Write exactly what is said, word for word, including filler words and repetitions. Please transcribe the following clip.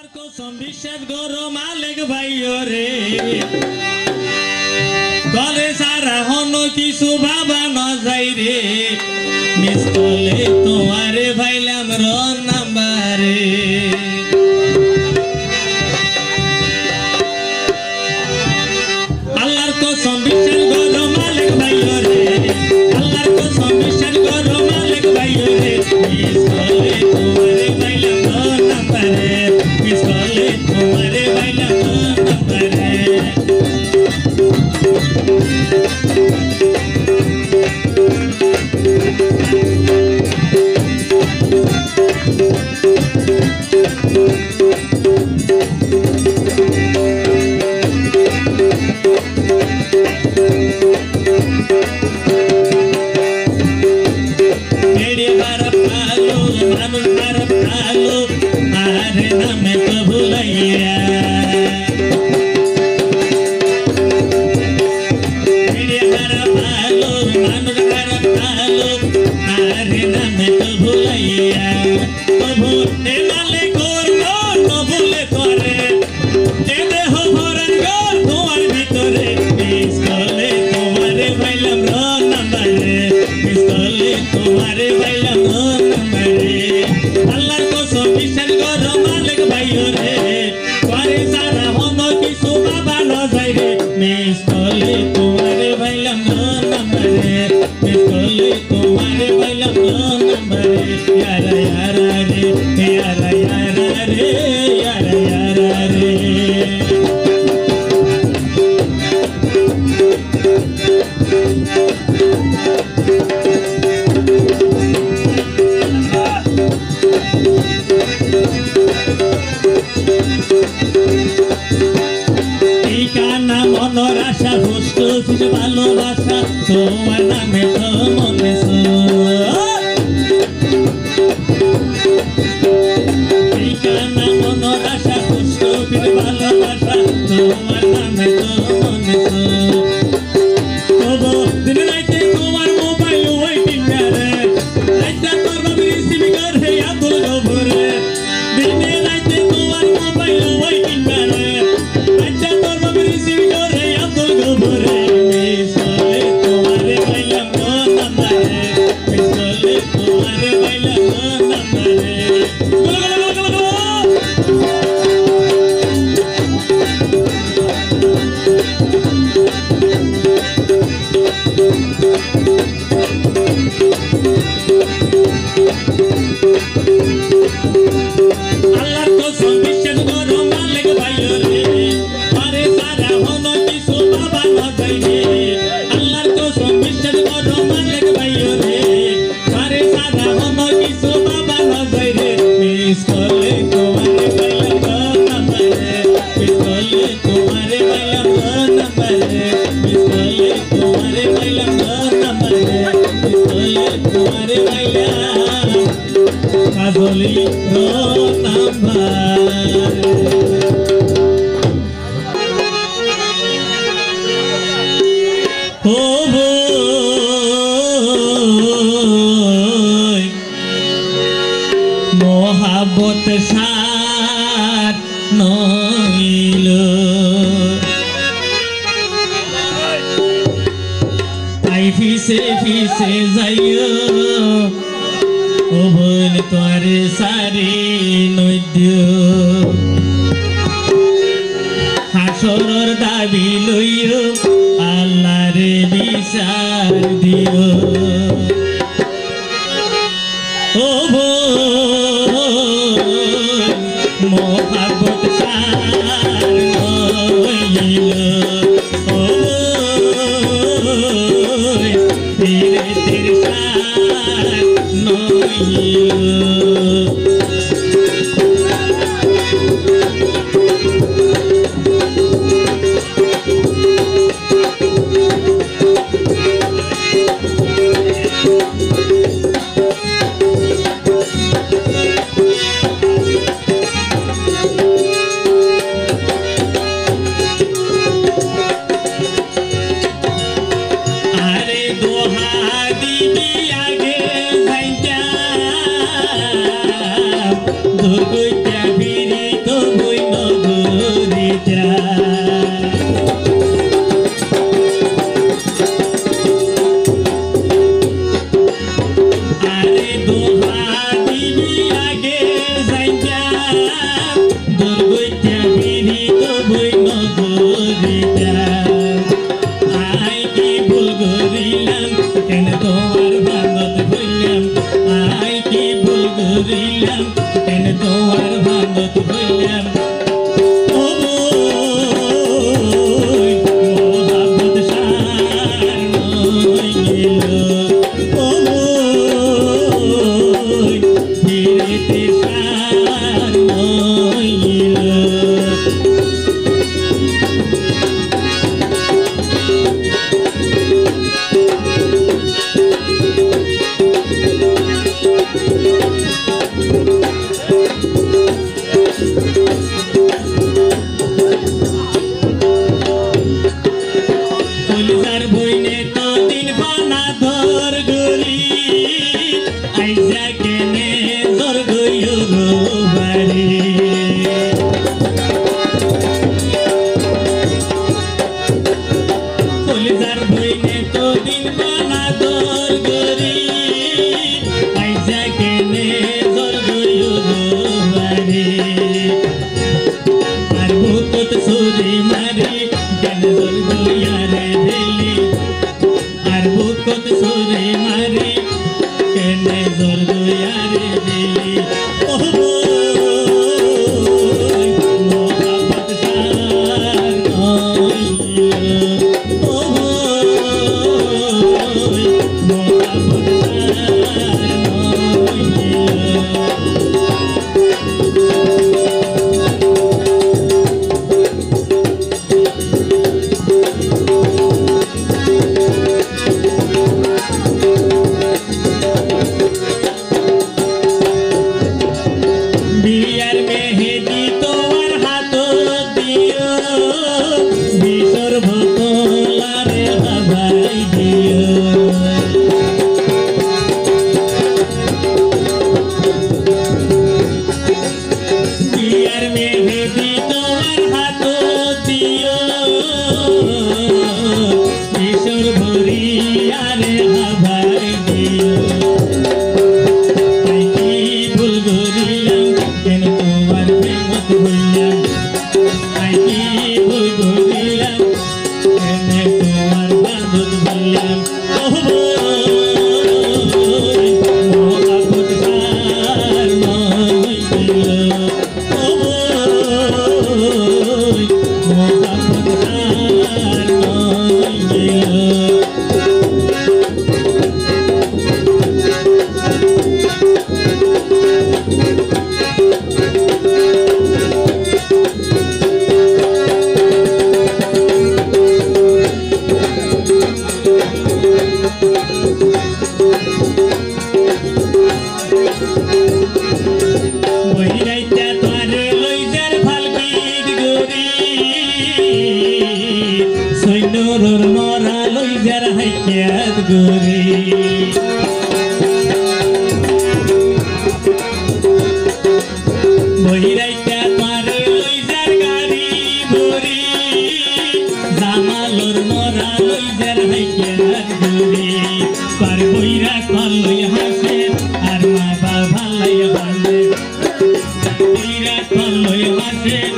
বিশ্বাস গরো মালিক ভাইও রে কলে সারা হন কিছু বাবা ন যাই রে মিস কলে তোমারে ভাইলাম রন নাম্বারে আল্লাহর কসম বিশ্বাস গরো মালিক ভাইও রে আল্লাহর কসম বিশ্বাস গরো মালিক ভাইও রে মিস কলে তোমারে ভাইলাম রন নাম্বারে মিস কলে তোমারে ভাইলাম রন নাম্বারে ভালোবাসা তোমার নামে তো মনে ঠিকানা মনের আশা পুষ্পের ভালোবাসা তোমার নামে তো মনে তবু দিন রাইতে তোমার মোবাইল ওয়েটিং করে রাইতে তোর বাবি রিসিভ করে আদর গভরে দিনে রাইতে তোমার মোবাইল ওয়েটিং করে রাইতে তোর বাবি রিসিভ করে আদর গভরে মোহাবত সার নইল তাই ফিসে ফিসে যাইও ও বোন তোরে সারি নৈদ্য হাসরের দাবি লইও আল্লাহরে বিচার দিও ও মোহাবত সার নইল ও তেরে তেরে সার নইল दोहा दीदी आगे भैया সুরে মারি কেন জোর গইয়ারে দিলি আর বুকত সুরে মারি কেন জোর গইয়ারে দিলি ও মোহাম্মদ সার ও মোহাম্মদ বিয়ার মেহেদি তোমার হাত দিও বিশর ভোলারে বাবাই দিও বিয়ার মেহেদি তোমার হাত দিও বিশর ভরিয়ারে বাবাই দিও সৈন্যর মরা লইজার হাইয়াত গরি বহিরাইতা পারে লইজার গাড়ি ভরি জামালর মরা লইজার হাইয়াত গরি পার বইরা কলই হাসে আর মা বাবা লাই হাসে বইরা কলই হাসে